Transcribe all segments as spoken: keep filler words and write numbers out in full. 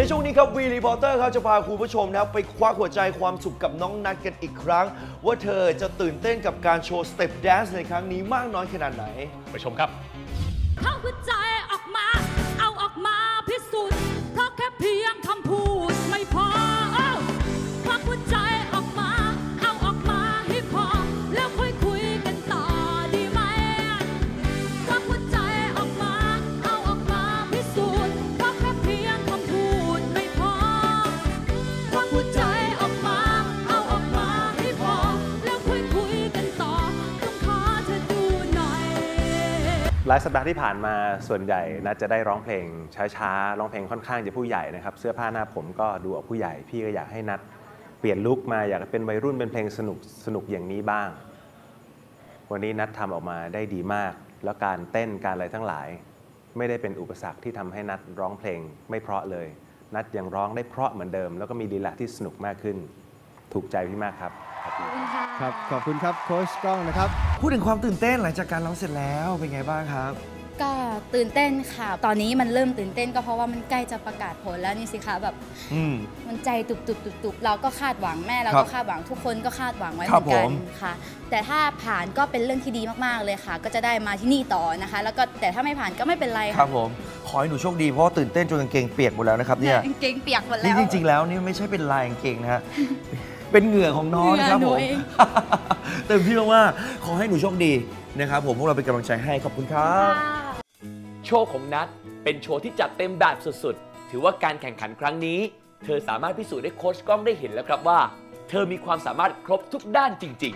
ช่วงนี้ครับ V Reporter เขาจะพาคุณผู้ชมนะครับไปคว้าหัวใจความสุขกับน้องนัทกันอีกครั้งว่าเธอจะตื่นเต้นกับการโชว์สเต็ปแดนซ์ในครั้งนี้มากน้อยขนาดไหนไปชมครับเข้าหัวใจออกมาเอาออกมาพิสูจน์เพราะแค่เพียงคำพูดไม่พอควักหัวใจออกมาเอาออกมาให้พอแล้วค่อยคุยกันต่อดีไหมควักหัวใจออกมาเอาออกมาพิสูจน์เพราะแค่เพียงคำพูดไม่พอควักหัวใจออกมาเอาออกมาให้พอแล้วค่อยคุยกันต่อต้องขอเธอดูหน่อยหลายสัปดาห์ที่ผ่านมาส่วนใหญ่นัทจะได้ร้องเพลงช้าๆร้องเพลงค่อนข้างจะผู้ใหญ่นะครับเสื้อผ้าหน้าผมก็ดูออกผู้ใหญ่พี่ก็อยากให้นัทเปลี่ยนลุคมาอยากเป็นวัยรุ่นเป็นเพลงสนุกสนุกอย่างนี้บ้างวันนี้นัททำออกมาได้ดีมากแล้วการเต้นการอะไรทั้งหลายไม่ได้เป็นอุปสรรคที่ทำให้นัทร้องเพลงไม่เพราะเลยนัทยังร้องได้เพราะเหมือนเดิมแล้วก็มีลีลาที่สนุกมากขึ้นถูกใจพี่มากครับครับขอบคุณครับโค้ชก้องนะครับพูดถึงความตื่นเต้นหลังจากการร้องเสร็จแล้วเป็นไงบ้างครับก็ตื่นเต้นค่ะตอนนี้มันเริ่มตื่นเต้นก็เพราะว่ามันใกล้จะประกาศผลแล้วนี่สิคะแบบมันใจตุบตุบตุบตุบเราก็คาดหวังแม่เราก็คาดหวังทุกคนก็คาดหวังไว้เหมือนกันค่ะแต่ถ้าผ่านก็เป็นเรื่องที่ดีมากๆเลยค่ะก็จะได้มาที่นี่ต่อนะคะแล้วก็แต่ถ้าไม่ผ่านก็ไม่เป็นไรครับผมขอให้หนูโชคดีเพราะตื่นเต้นจนกางเกงเปียกหมดแล้วนะครับเนี่ยกางเกงเปียกหมดแล้วนี่จริงๆแล้วนี่ไม่ใช่เป็นลายกางเกงนะฮะเป็นเหงื่อของน้องนะครับผมเต็มที่มากๆขอให้หนูโชคดีนะครับผมพวกเราเป็นกำลังใจให้ขอบคุณครับโชว์ของนัทเป็นโชว์ที่จัดเต็มแบบสุดๆถือว่าการแข่งขันครั้งนี้เธอสามารถพิสูจน์ให้โค้ชก้องได้เห็นแล้วครับว่าเธอมีความสามารถครบทุกด้านจริง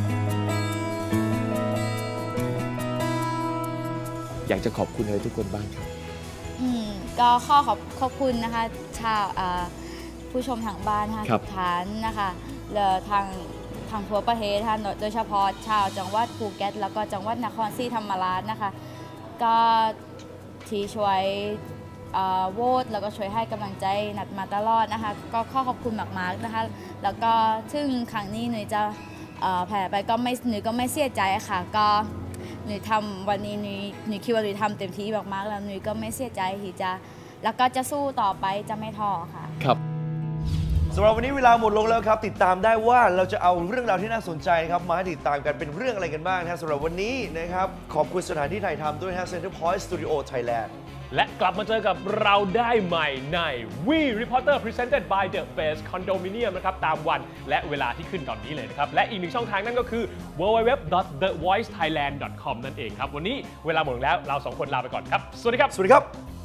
ๆอยากจะขอบคุณอะไรทุกคนบ้างครับอืมก็ข้อขอบขอบคุณนะคะชาวผู้ชมทางบ้านค่ะทุกท่านนะคะและทางทางทั่วประเทศค่ะโดยเฉพาะชาวจังหวัดภูเก็ตแล้วก็จังหวัดนครศรีธรรมราชนะคะก็ที่ช่วยโหวตแล้วก็ช่วยให้กำลังใจนัดมาตลอดนะคะก็ขอขอบคุณมากๆนะคะแล้วก็ซึ่งครั้งนี้หนูจะแพ้ไปก็ไม่หนูก็ไม่เสียใจค่ะก็หนูทำวันนี้หนูหนูคิดว่าหนูทำเต็มที่มากๆแล้วหนูก็ไม่เสียใจที่จะแล้วก็จะสู้ต่อไปจะไม่ท้อค่ะครับสำหรับวันนี้เวลาหมดลงแล้วครับติดตามได้ว่าเราจะเอาเรื่องราวที่น่าสนใจครับมาติดตามกันเป็นเรื่องอะไรกันบ้างนะสำหรับวันนี้นะครับขอบคุณสถานที่ถ่ายทำด้วยนะ Center Point Studio Thailand และกลับมาเจอกับเราได้ใหม่ใน V Reporter Presented by The Best Condominium นะครับตามวันและเวลาที่ขึ้นตอนนี้เลยนะครับและอีกหนึ่งช่องทางนั่นก็คือ ดับเบิลยู ดับเบิลยู ดับเบิลยู ดอท เดอะ วอยซ์ ไทยแลนด์ ดอท คอม นั่นเองครับวันนี้เวลาหมดแล้วเราสองคนลาไปก่อนครับสวัสดีครับสวัสดีครับ